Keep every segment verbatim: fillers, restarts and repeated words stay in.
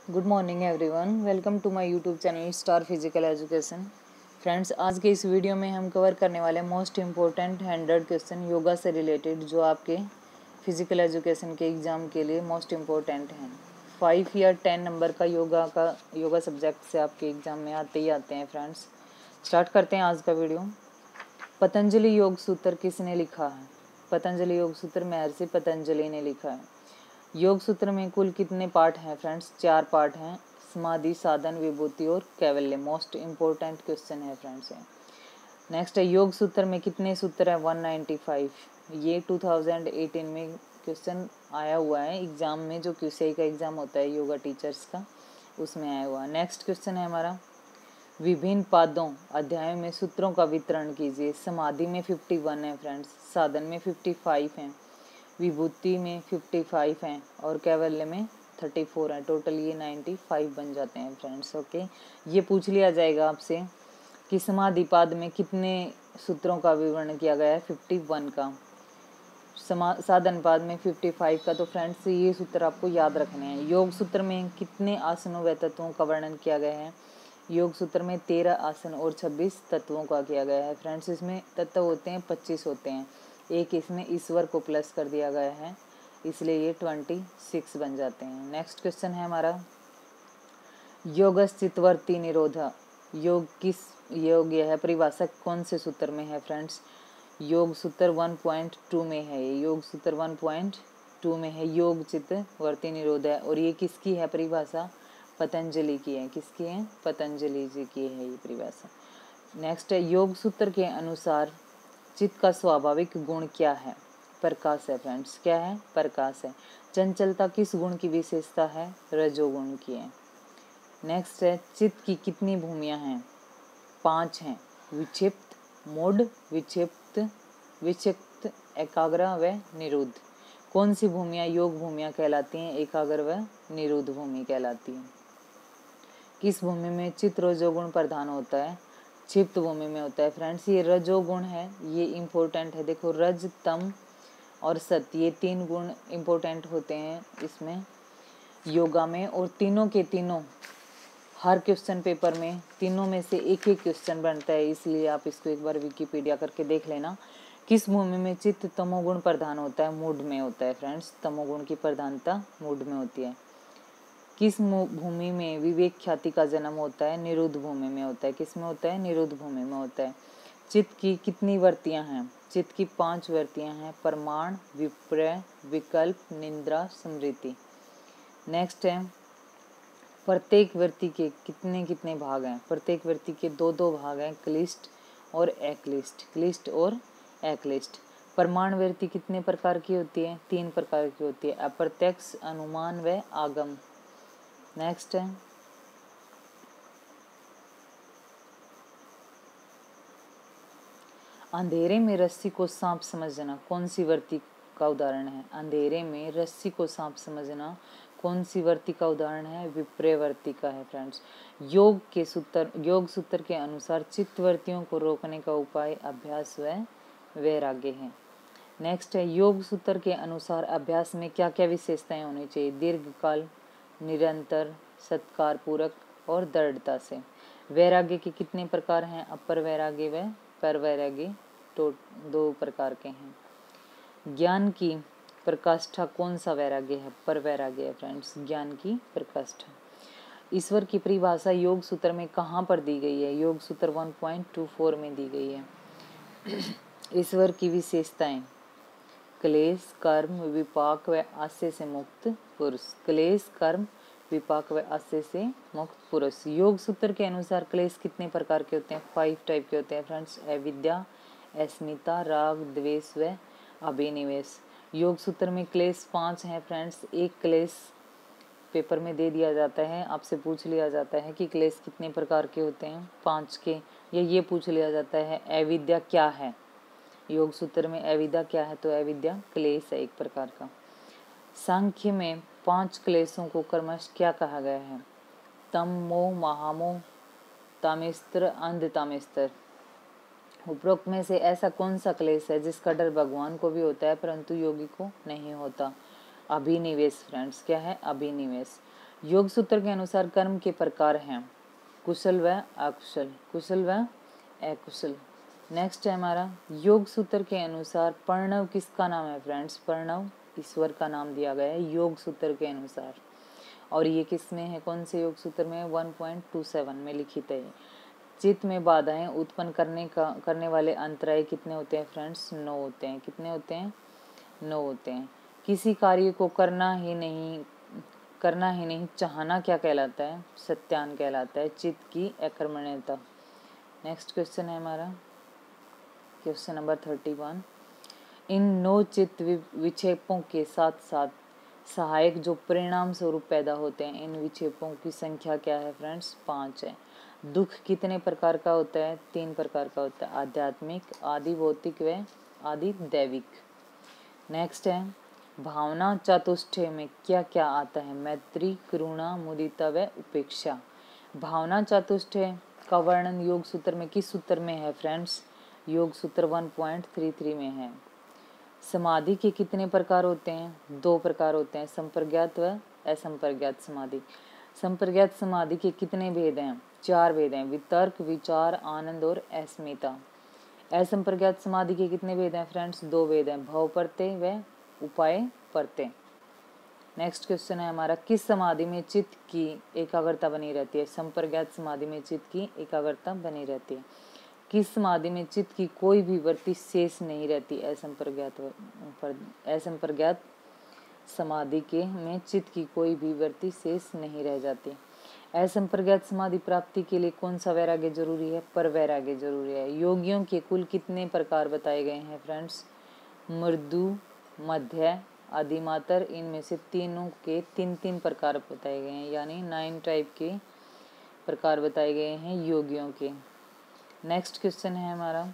Good morning everyone, welcome to my YouTube channel Star Physical Education. Friends, आज के इस video में हम कवर करने वाले most important hundred question yoga से रिलेटेड जो आपके फिजिकल एजुकेशन के एग्ज़ाम के लिए मोस्ट इम्पोर्टेंट हैं। फाइव या टेन नंबर का योगा का योगा सब्जेक्ट से आपके एग्ज़ाम में आते ही आते हैं। फ्रेंड्स, स्टार्ट करते हैं आज का वीडियो। पतंजलि योग सूत्र किसने लिखा है? पतंजलि योग सूत्र महर्षि पतंजलि ने लिखा है। योग सूत्र में कुल कितने पार्ट हैं? फ्रेंड्स, चार पार्ट हैं, समाधि, साधन, विभूति और कैवल्य। मोस्ट इम्पोर्टेंट क्वेश्चन है फ्रेंड्स है। नेक्स्ट है, योग सूत्र में कितने सूत्र हैं? One ninety five. ये टू थाउजेंड एटीन में क्वेश्चन आया हुआ है एग्जाम में, जो क्यूसीआई का एग्जाम होता है योगा टीचर्स का, उसमें आया हुआ है। नेक्स्ट क्वेश्चन है हमारा, विभिन्न पादों अध्यायों में सूत्रों का वितरण कीजिए। समाधि में फिफ्टी वन है फ्रेंड्स, साधन में फिफ्टी फाइव है, विभूति में फिफ्टी फाइव हैं और कैवल्य में थर्टी फोर है। टोटल ये नाइन्टी फाइव बन जाते हैं फ्रेंड्स। ओके, ये पूछ लिया जाएगा आपसे कि समाधि पाद में कितने सूत्रों का विवरण किया गया है? फिफ्टी वन का। समा साधन पाद में फिफ्टी फाइव का। तो फ्रेंड्स, ये सूत्र आपको याद रखने हैं। योग सूत्र में कितने आसनों व तत्वों का वर्णन किया गया है? योग सूत्र में तेरह आसन और छब्बीस तत्वों का किया गया है फ्रेंड्स। इसमें तत्व होते हैं पच्चीस होते हैं, एक इसमें ईश्वर को प्लस कर दिया गया है, इसलिए ये ट्वेंटी सिक्स बन जाते हैं। नेक्स्ट क्वेश्चन है हमारा, योगश्चित्तवृत्ति निरोध योग किस योग यह है परिभाषा कौन से सूत्र में है? फ्रेंड्स, योग सूत्र वन पॉइंट टू में है। ये योग सूत्र वन पॉइंट टू में है, योग चित्त वर्ती निरोध है। और ये किसकी है परिभाषा? पतंजलि की है। किसकी है? पतंजलि जी की है ये परिभाषा। नेक्स्ट है, योग सूत्र के अनुसार चित्त का स्वाभाविक गुण क्या है? प्रकाश है फ्रेंड्स। क्या है? प्रकाश है। चंचलता किस गुण की विशेषता है? रजोगुण की है। नेक्स्ट है, चित्त की कितनी भूमियां हैं? पांच हैं, विक्षिप्त, मूढ़, विक्षिप्त, विक्षिप्त, एकाग्र व निरुद्ध। कौन सी भूमियां योग भूमियां कहलाती हैं? एकाग्र व निरुद्ध भूमि कहलाती है। किस भूमि में चित्त रजोगुण प्रधान होता है? क्षिप्त भूमि में होता है फ्रेंड्स। ये रजोगुण है, ये इम्पोर्टेंट है। देखो, रज, तम और सत, ये तीन गुण इम्पोर्टेंट होते हैं इसमें योगा में। और तीनों के तीनों हर क्वेश्चन पेपर में तीनों में से एक एक क्वेश्चन बनता है, इसलिए आप इसको एक बार विकिपीडिया करके देख लेना। किस भूमि में चित्त तमोगुण प्रधान होता है? मूड में होता है फ्रेंड्स। तमोगुण की प्रधानता मूड में होती है। किस भूमि में विवेक ख्याति का जन्म होता है? निरुद्ध भूमि में होता है। किस में होता है? निरुद्ध भूमि में होता है। चित्त की कितनी वृत्तियां हैं? चित्त की पांच वृत्तियां हैं, प्रमाण, विपर्य, विकल्प, निद्रा, स्मृति। नेक्स्ट है, प्रत्येक वृत्ति के कितने कितने भाग हैं? प्रत्येक वृत्ति के दो दो भाग हैं, क्लिष्ट और एक्लिष्ट। क्लिष्ट और एक्लिष्ट। प्रमाण वृत्ति कितने प्रकार की होती है? तीन प्रकार की होती है, अप्रत्यक्ष, अनुमान व आगम। नेक्स्ट है, अंधेरे में रस्सी को सांप समझना कौन सी वृत्ति का उदाहरण है? अंधेरे में रस्सी को सांप समझना कौन सी वृत्ति का उदाहरण है? विपर्य वृत्ति का है फ्रेंड्स। योग के सूत्र योग सूत्र के अनुसार चित्त वृत्तियों को रोकने का उपाय अभ्यास व वैराग्य है। नेक्स्ट है, योग सूत्र के अनुसार अभ्यास में क्या क्या विशेषताएं होनी चाहिए? दीर्घकाल, निरंतर, सत्कार पूर्वक और दृढ़ता से। वैराग्य के कितने प्रकार हैं? अपर वैराग्य व पर वैराग्य तो दो प्रकार के हैं। ज्ञान की प्रकाष्ठा कौन सा वैराग्य है? पर वैराग्य है फ्रेंड्स, ज्ञान की प्रकाष्ठा। ईश्वर की परिभाषा योग सूत्र में कहाँ पर दी गई है? योग सूत्र वन पॉइंट टू फोर में दी गई है। ईश्वर की विशेषताएं, क्लेश, कर्म, विपाक व आशय से मुक्त पुरुष। क्लेश, कर्म, विपाक व आशय से मुक्त पुरुष। योग सूत्र के अनुसार क्लेश कितने प्रकार के होते हैं? फाइव टाइप के होते हैं फ्रेंड्स, अविद्या, अस्मिता, राग, द्वेष व अभिनिवेश। योग सूत्र में क्लेश पांच हैं फ्रेंड्स। एक क्लेश पेपर में दे दिया जाता है, आपसे पूछ लिया जाता है कि क्लेश कितने प्रकार के होते हैं? पांच के। या ये पूछ लिया जाता है अविद्या क्या है? योग सूत्र में अविद्या क्या है? तो अविद्या क्लेश है एक प्रकार का। सांख्य में पांच क्लेशों को क्रमश क्या कहा गया है? तम, मोह, महामोह, तामेस्त्र, अंध तामेस्त्र। उपरोक्त में से ऐसा कौन सा क्लेश है जिसका डर भगवान को भी होता है परंतु योगी को नहीं होता? अभिनिवेश फ्रेंड्स। क्या है? अभिनिवेश। योग सूत्र के अनुसार कर्म के प्रकार हैं कुशल व अकुशल, कुशल व अकुशल। नेक्स्ट है हमारा योग सूत्र के अनुसार प्रणव किसका नाम है फ्रेंड्स? प्रणव ईश्वर का नाम दिया गया है योग सूत्र के अनुसार। और ये किस में है, कौन से योग सूत्र में? वन पॉइंट टू सेवन में लिखित है। चित्त में बाधाएं उत्पन्न करने का करने वाले अंतराय कितने होते हैं फ्रेंड्स? नौ होते हैं। कितने होते हैं? नौ होते हैं। किसी कार्य को करना ही नहीं करना ही नहीं चाहना क्या कहलाता है? सत्यान कहलाता है, चित्त की अकर्मण्यता। नेक्स्ट क्वेश्चन है हमारा क्वेश्चन नंबर थर्टी वन। इन नौ चित्त विक्षेपों के साथ साथ सहायक जो परिणाम स्वरूप पैदा होते हैं, इन विक्षेपों की संख्या क्या है फ्रेंड्स? पाँच है। दुख कितने प्रकार का होता है? तीन प्रकार का होता है, आध्यात्मिक, आदि भौतिक व आदि दैविक। नेक्स्ट है भावना चतुष्टय में क्या क्या आता है? मैत्री, करुणा, मुदिता व उपेक्षा। भावना चतुष्टय का वर्णन योग सूत्र में किस सूत्र में है फ्रेंड्स? योग सूत्र वन पॉइंट थ्री थ्री में है। समाधि के कितने प्रकार होते हैं? दो प्रकार होते हैं, संप्रज्ञात व असंप्रज्ञात समाधि। संप्रज्ञात समाधि के कितने भेद हैं? चार भेद हैं, वितर्क, विचार, आनंद और अस्मिता। असंप्रज्ञात समाधि के कितने भेद हैं फ्रेंड्स? दो भेद हैं, भव प्रत्यय व उपाय प्रत्यय। नेक्स्ट क्वेश्चन है हमारा किस समाधि में चित्त की एकाग्रता बनी रहती है? संप्रज्ञात समाधि में चित्त की एकाग्रता बनी रहती है। किस समाधि में चित्त की कोई भी वृत्ति शेष नहीं रहती? असंप्रज्ञात असंप्रज्ञात समाधि के में चित्त की कोई भी वृत्ति शेष नहीं रह जाती। असंप्रज्ञात समाधि प्राप्ति के लिए कौन सा वैराग्य जरूरी है? पर वैराग्य जरूरी है। योगियों के कुल कितने प्रकार बताए गए हैं फ्रेंड्स? मृदु, मध्य, अधिमातर। इनमें से तीनों के तीन तीन प्रकार बताए गए हैं, यानी नाइन टाइप के प्रकार बताए गए हैं योगियों के। नेक्स्ट क्वेश्चन है हमारा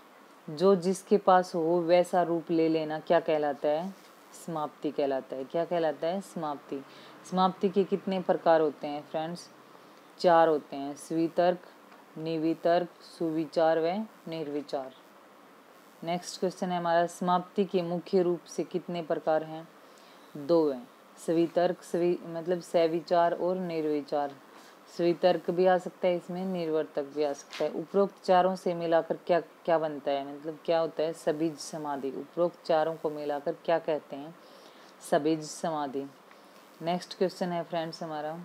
जो जिसके पास हो वैसा रूप ले लेना क्या कहलाता है? समाप्ति कहलाता है। क्या कहलाता है? समाप्ति। समाप्ति के कितने प्रकार होते हैं फ्रेंड्स? चार होते हैं, स्वीतर्क, निवितर्क, सुविचार व निर्विचार। नेक्स्ट क्वेश्चन है हमारा समाप्ति के मुख्य रूप से कितने प्रकार हैं? दो हैं, स्वीतर्क स्वी मतलब सविचार और निर्विचार। स्वीतर्क भी आ सकता है इसमें, निर्वर्तक भी आ सकता है। उपरोक्त चारों से मिलाकर क्या क्या बनता है, मतलब क्या होता है? सबीज समाधि। उपरोक्त चारों को मिलाकर क्या कहते हैं? सबीज समाधि। नेक्स्ट क्वेश्चन है फ्रेंड्स हमारा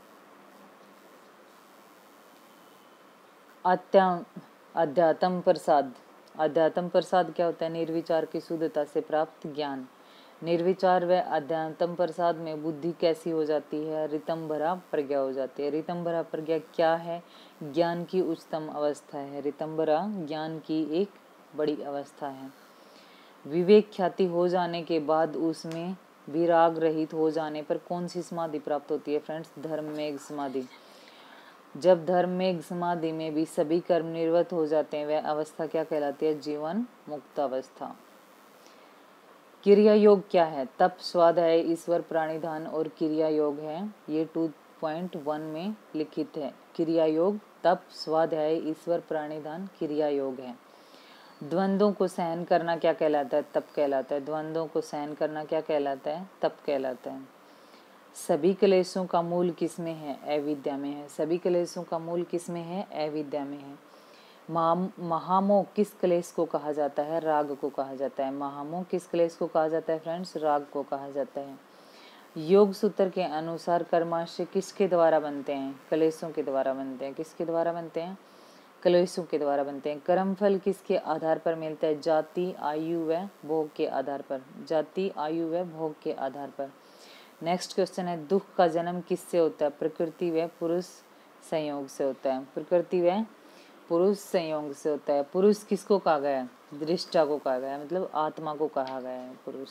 अध्यात्म प्रसाद। अध्यात्म प्रसाद क्या होता है? निर्विचार की शुद्धता से प्राप्त ज्ञान। निर्विचार व अध्यात्म प्रसाद में बुद्धि कैसी हो जाती है? ऋतंभरा प्रज्ञा हो जाती है। ऋतंभरा प्रज्ञा क्या है? ज्ञान की उच्चतम अवस्था है। ऋतंभरा ज्ञान की एक बड़ी अवस्था है। विवेक ख्याति हो जाने के बाद उसमें विराग रहित हो जाने पर कौन सी समाधि प्राप्त होती है फ्रेंड्स? धर्ममेघ समाधि। जब धर्ममेघ समाधि में भी सभी कर्म निवृत्त हो जाते हैं वह अवस्था क्या कहलाती है? जीवन मुक्त अवस्था। क्रिया योग क्या है? तप, स्वाध्याय, ईश्वर प्राणिधान और क्रिया योग है। ये टू पॉइंट वन में लिखित है। क्रिया योग, तप, स्वाध्याय, ईश्वर प्राणिधान क्रिया योग है। द्वंद्वों को सहन करना क्या कहलाता है? तप कहलाता है। द्वंद्वों को सहन करना क्या कहलाता है? तप कहलाता है। सभी क्लेशों का मूल किसमें है? अविद्या में है। सभी क्लेशों का मूल किसमें है? अविद्या में है। महामोह किस क्लेश को कहा जाता है? राग को कहा जाता है। महामोह किस क्लेश को कहा जाता है फ्रेंड्स? राग को कहा जाता है। योग सूत्र के अनुसार कर्माशय किसके द्वारा बनते हैं? क्लेशों के द्वारा बनते हैं। किसके द्वारा बनते हैं? क्लेशों के द्वारा बनते हैं। कर्मफल किसके आधार पर मिलता है? जाति, आयु व भोग के आधार पर। जाति, आयु व भोग के आधार पर। नेक्स्ट क्वेश्चन है दुख का जन्म किससे होता है? प्रकृति व पुरुष संयोग से होता है। प्रकृति व पुरुष संयोग से होता है। पुरुष किसको कहा गया है? दृष्टा को कहा गया है, मतलब आत्मा को कहा गया है पुरुष।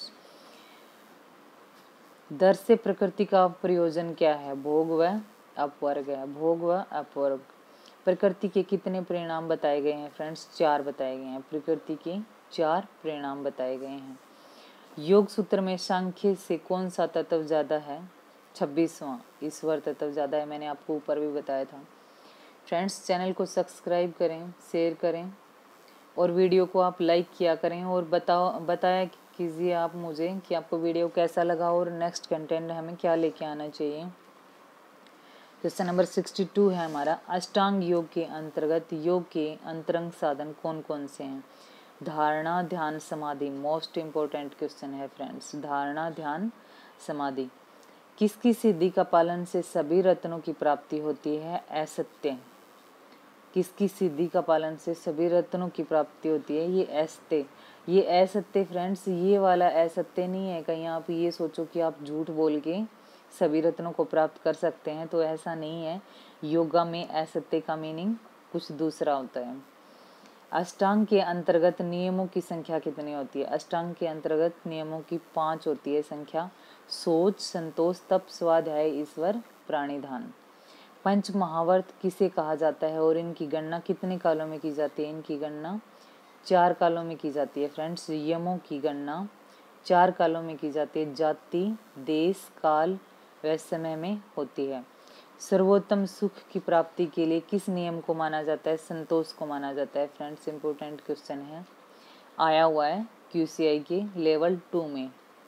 दर से प्रकृति का प्रयोजन क्या है? भोग व अपवर्ग है। भोग व अपवर्ग। प्रकृति के कितने परिणाम बताए गए हैं फ्रेंड्स? चार बताए गए हैं। प्रकृति के चार परिणाम बताए गए हैं। योग सूत्र में सांख्य से कौन सा तत्व ज्यादा है? छब्बीसवां ईश्वर तत्व ज्यादा है। मैंने आपको ऊपर भी बताया था। फ्रेंड्स चैनल को सब्सक्राइब करें, शेयर करें और वीडियो को आप लाइक किया करें और बताओ बताया कीजिए आप मुझे कि आपको वीडियो कैसा लगा और नेक्स्ट कंटेंट हमें क्या लेके आना चाहिए। क्वेश्चन नंबर सिक्सटी टू है हमारा, अष्टांग योग के अंतर्गत योग के अंतरंग साधन कौन कौन से हैं? धारणा, ध्यान, समाधि। मोस्ट इम्पोर्टेंट क्वेश्चन है फ्रेंड्स, धारणा, ध्यान, समाधि। किसकी सिद्धि का पालन से सभी रत्नों की प्राप्ति होती है? असत्य। किसकी सिद्धि का पालन से सभी रत्नों की प्राप्ति होती है? ये असत्य। ये असत्य फ्रेंड्स, ये वाला असत्य नहीं है कहीं आप ये सोचो कि आप झूठ बोल के सभी रत्नों को प्राप्त कर सकते हैं, तो ऐसा नहीं है। योगा में असत्य का मीनिंग कुछ दूसरा होता है। अष्टांग के अंतर्गत नियमों की संख्या कितनी होती है? अष्टांग के अंतर्गत नियमों की पांच होती है संख्या। सोच, संतोष, तप, स्वाध्याय, ईश्वर, प्राणिधान। पंच महावर्त किसे कहा जाता है और इनकी गणना कितने कालों में की जाती है? इनकी गणना चार कालों में की जाती है फ्रेंड्स। यमों की गणना चार कालों में की जाती है, जाति, देश, काल व समय में होती है। सर्वोत्तम सुख की प्राप्ति के लिए किस नियम को माना जाता है? संतोष को माना जाता है फ्रेंड्स। इंपॉर्टेंट क्वेश्चन है, आया हुआ है क्यूसीआई के लेवल टू में।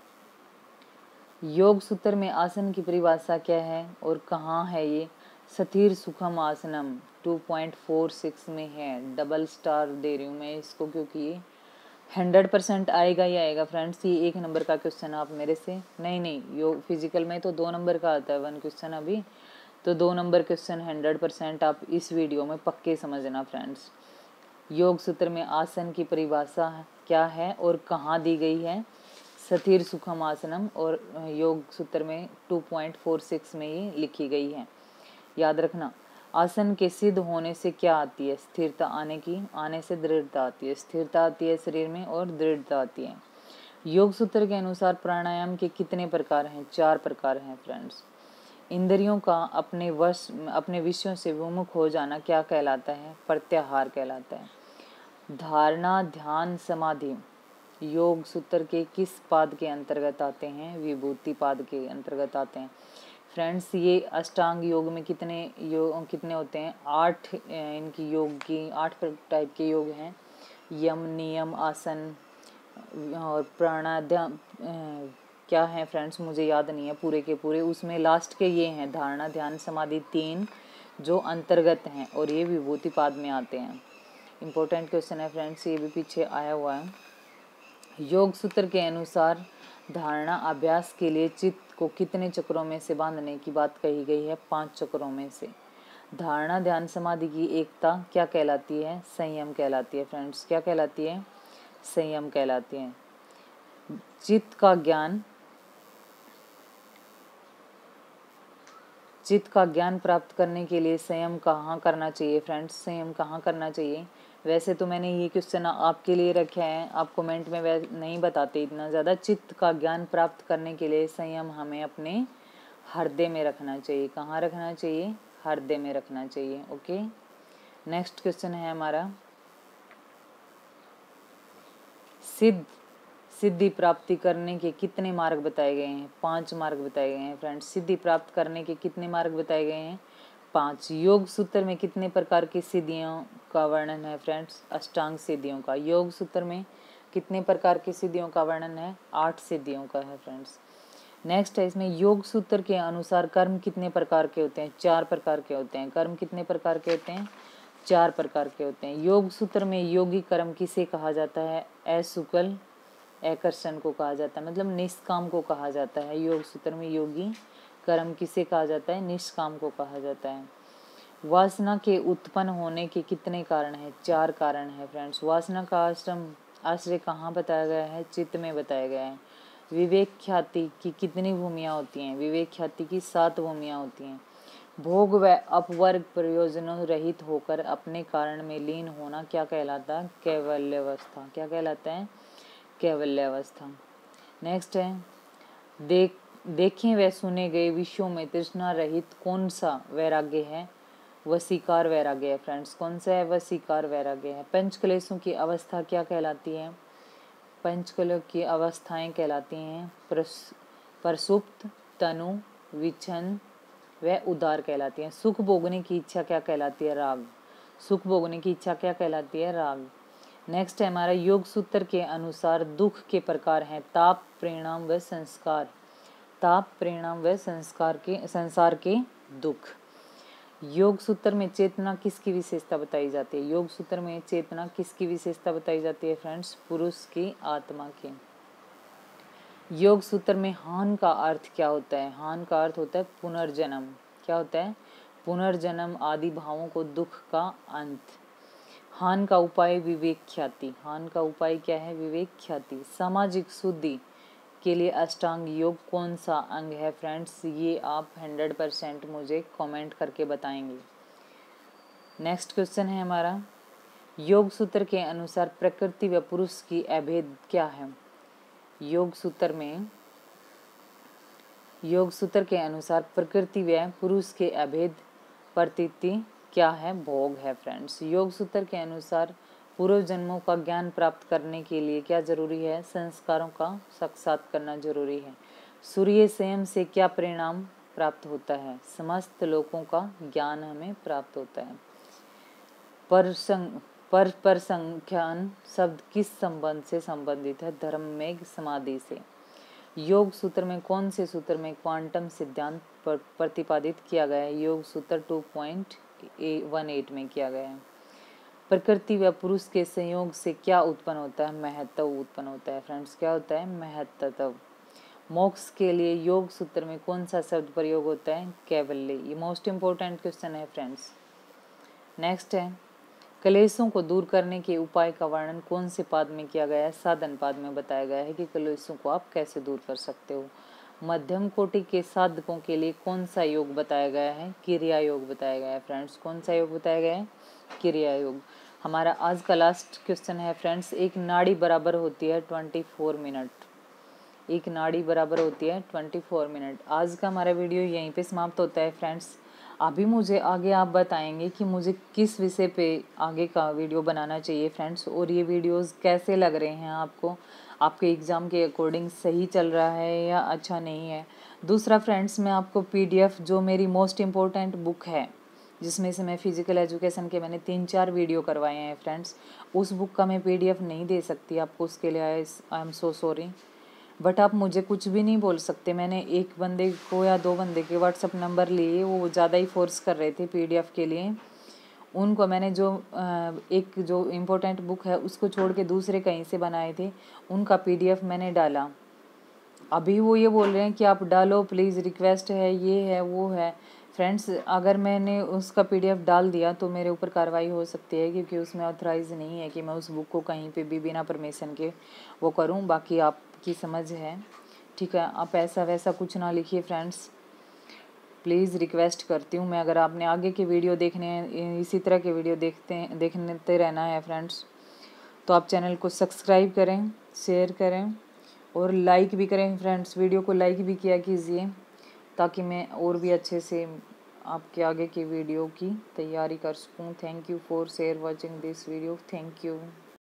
योग सूत्र में आसन की परिभाषा क्या है और कहाँ है ये? स्थिर सुखम आसनम टू पॉइंट फोर सिक्स में है। डबल स्टार दे रही हूँ मैं इसको क्योंकि ये हंड्रेड परसेंट आएगा ही आएगा फ्रेंड्स। ये एक नंबर का क्वेश्चन आप मेरे से नहीं नहीं योग फिजिकल में तो दो नंबर का आता है वन क्वेश्चन अभी, तो दो नंबर क्वेश्चन हंड्रेड परसेंट आप इस वीडियो में पक्के समझना फ्रेंड्स। योग सूत्र में आसन की परिभाषा क्या है और कहाँ दी गई है? स्थिर सुखम आसनम, और योग सूत्र में टू पॉइंट फोर सिक्स में ये लिखी गई है, याद रखना। आसन के सिद्ध होने से क्या आती है? स्थिरता आने की, आने से दृढ़ता आती है, स्थिरता आती है शरीर में और दृढ़ता आती है। योग सूत्र के अनुसार प्राणायाम के कितने प्रकार हैं? चार प्रकार हैं फ्रेंड्स। इंद्रियों का अपने वश अपने विषयों से विमुख हो जाना क्या कहलाता है? प्रत्याहार कहलाता है। धारणा, ध्यान, समाधि योग सूत्र के किस पाद के अंतर्गत आते हैं? विभूति पाद के अंतर्गत आते हैं फ्रेंड्स। ये अष्टांग योग में कितने योग कितने होते हैं? आठ इनकी योग की आठ टाइप के योग हैं। यम, नियम, आसन और प्राणायाम क्या है फ्रेंड्स मुझे याद नहीं है पूरे के पूरे। उसमें लास्ट के ये हैं धारणा, ध्यान, समाधि, तीन जो अंतर्गत हैं और ये विभूति पाद में आते हैं। इम्पोर्टेंट क्वेश्चन है फ्रेंड्स, ये भी पीछे आया हुआ है। योग सूत्र के अनुसार धारणा अभ्यास के लिए चित्त को कितने चक्रों में से बांधने की बात कही गई है? पांच चक्रों में से। धारणा, ध्यान, समाधि की एकता क्या कहलाती है? संयम कहलाती है फ्रेंड्स। क्या कहलाती है? संयम कहलाती है। चित्त का ज्ञान चित्त का ज्ञान प्राप्त करने के लिए संयम कहाँ करना चाहिए फ्रेंड्स? संयम कहाँ करना चाहिए? वैसे तो मैंने ये क्वेश्चन आपके लिए रखा है, आप कमेंट में वैसे नहीं बताते इतना ज़्यादा। चित्त का ज्ञान प्राप्त करने के लिए संयम हमें अपने हृदय में रखना चाहिए। कहाँ रखना चाहिए? हृदय में रखना चाहिए। ओके, नेक्स्ट क्वेश्चन है हमारा, सिद्ध सिद्धि प्राप्ति करने के कितने मार्ग बताए गए हैं? पांच मार्ग बताए गए हैं फ्रेंड्स। सिद्धि प्राप्त करने के कितने मार्ग बताए गए हैं? पांच। योग सूत्र में कितने प्रकार की सिद्धियों का वर्णन है फ्रेंड्स? अष्टांग सिद्धियों का। योग सूत्र में कितने प्रकार की सिद्धियों का वर्णन है? आठ सिद्धियों का है फ्रेंड्स। नेक्स्ट है इसमें, योग सूत्र के अनुसार कर्म कितने प्रकार के होते हैं? चार प्रकार के होते हैं। कर्म कितने प्रकार के होते हैं? चार प्रकार के होते हैं। योग सूत्र में योगी कर्म किसे कहा जाता है? असुकल आकर्षण को कहा जाता है, मतलब निष्काम को कहा जाता है। योग सूत्र में योगी कर्म किसे कहा जाता है? निष्काम को कहा जाता है। वासना के उत्पन्न होने के कितने कारण हैं? चार कारण है फ्रेंड्स। वासना का आश्रम आश्रय कहाँ बताया गया है? चित्त में बताया गया है। विवेक ख्याति की कितनी भूमियाँ होती हैं? विवेक ख्याति की सात भूमियाँ होती हैं। भोग व अपवर्ग प्रयोजनों रहित होकर अपने कारण में लीन होना क्या कहलाता है? कैवल्यावस्था। क्या कहलाता है? कैवल्यावस्था। नेक्स्ट है, देख देखें व सुने गए विषयों में तृष्णा रहित कौन सा वैराग्य है? वशीकार वैराग्य है फ्रेंड्स। कौन सा है? वशीकार वैराग्य है। पंचक्लेशों की अवस्था क्या कहलाती है? पंचकलों की अवस्थाएं कहलाती हैं प्रसुप्त, तनु, विच्छन व उदार कहलाती हैं। सुख भोगने की इच्छा क्या कहलाती है? राग। सुख भोगने की इच्छा क्या कहलाती है? राग। नेक्स्ट है हमारा, योग सूत्र के अनुसार दुख के प्रकार हैं ताप, परिणाम व संस्कार। ताप, परिणाम व संस्कार के संसार के दुख। योग सूत्र में चेतना किसकी विशेषता बताई जाती है? योग सूत्र में चेतना किसकी विशेषता बताई जाती है फ्रेंड्स? पुरुष की आत्मा की। योग सूत्र में हान का अर्थ क्या होता है? हान का अर्थ होता है पुनर्जन्म। क्या होता है? पुनर्जन्म, आदि भावों को, दुख का अंत। हान का उपाय विवेक ख्याति। हान का उपाय क्या है? विवेक ख्याति। सामाजिक शुद्धि के लिए अष्टांग योग कौन सा अंग है फ्रेंड्स? ये आप हंड्रेड परसेंट मुझे कमेंट करके बताएंगे। नेक्स्ट क्वेश्चन है हमारा, योग सूत्र के अनुसार प्रकृति व पुरुष की अभेद क्या है? योग सूत्र में योग सूत्र के अनुसार प्रकृति व पुरुष के अभेद प्रतीति क्या है? भोग है फ्रेंड्स। योग सूत्र के अनुसार पूर्व जन्मों का ज्ञान प्राप्त करने के लिए क्या जरूरी है? संस्कारों का साक्षात करना जरूरी है। सूर्य स्वयं से क्या परिणाम प्राप्त होता है? समस्त लोगों का ज्ञान हमें प्राप्त होता है। परसंग पर पर संख्यान शब्द किस संबंध से संबंधित है? धर्म में समाधि से। योग सूत्र में कौन से सूत्र में क्वांटम सिद्धांत पर प्रतिपादित किया गया है? योग सूत्र टू पॉइंट वन एट में किया गया है। प्रकृति व पुरुष के संयोग से क्या उत्पन्न होता है? महत्व उत्पन्न होता है फ्रेंड्स। क्या होता है? महत्व। मोक्ष के लिए योग सूत्र में कौन सा शब्द प्रयोग होता है? कैवल्य। ये मोस्ट इंपोर्टेंट क्वेश्चन है फ्रेंड्स। नेक्स्ट है, कलेशों को दूर करने के उपाय का वर्णन कौन से पाद में किया गया है? साधन पाद में बताया गया है कि कलेशों को आप कैसे दूर कर सकते हो। मध्यम कोटि के साधकों के लिए कौन सा योग बताया गया है? क्रिया योग बताया गया है फ्रेंड्स। कौन सा योग बताया गया है? क्रिया योग। हमारा आज का लास्ट क्वेश्चन है फ्रेंड्स, एक नाड़ी बराबर होती है ट्वेंटी फोर मिनट। एक नाड़ी बराबर होती है ट्वेंटी फोर मिनट। आज का हमारा वीडियो यहीं पे समाप्त होता है फ्रेंड्स। अभी मुझे आगे आप बताएंगे कि मुझे किस विषय पे आगे का वीडियो बनाना चाहिए फ्रेंड्स, और ये वीडियोस कैसे लग रहे हैं आपको, आपके एग्ज़ाम के अकॉर्डिंग सही चल रहा है या अच्छा नहीं है। दूसरा फ्रेंड्स, मैं आपको पीडीएफ, जो मेरी मोस्ट इम्पोर्टेंट बुक है जिसमें से मैं फिजिकल एजुकेशन के मैंने तीन चार वीडियो करवाए हैं फ्रेंड्स, उस बुक का मैं पीडीएफ नहीं दे सकती आपको, उसके लिए I am so sorry. But आप मुझे कुछ भी नहीं बोल सकते। मैंने एक बंदे को या दो बंदे के व्हाट्सअप नंबर लिए, वो ज़्यादा ही फोर्स कर रहे थे पीडीएफ के लिए। उनको मैंने जो एक जो इम्पोर्टेंट बुक है उसको छोड़ के दूसरे कहीं से बनाए थे, उनका पीडीएफ मैंने डाला। अभी वो ये बोल रहे हैं कि आप डालो प्लीज़, रिक्वेस्ट है, ये है वो है। फ्रेंड्स, अगर मैंने उसका पीडीएफ डाल दिया तो मेरे ऊपर कार्रवाई हो सकती है, क्योंकि उसमें ऑथराइज नहीं है कि मैं उस बुक को कहीं पे भी बिना परमिशन के वो करूं। बाकी आपकी समझ है, ठीक है। आप ऐसा वैसा कुछ ना लिखिए फ्रेंड्स, प्लीज़ रिक्वेस्ट करती हूँ मैं। अगर आपने आगे के वीडियो देखने हैं, इसी तरह के वीडियो देखते हैं देखते रहना है फ्रेंड्स, तो आप चैनल को सब्सक्राइब करें, शेयर करें और लाइक भी करें फ्रेंड्स। वीडियो को लाइक भी किया कीजिए, ताकि मैं और भी अच्छे से आपके आगे की वीडियो की तैयारी कर सकूं। Thank you for share watching this video. Thank you.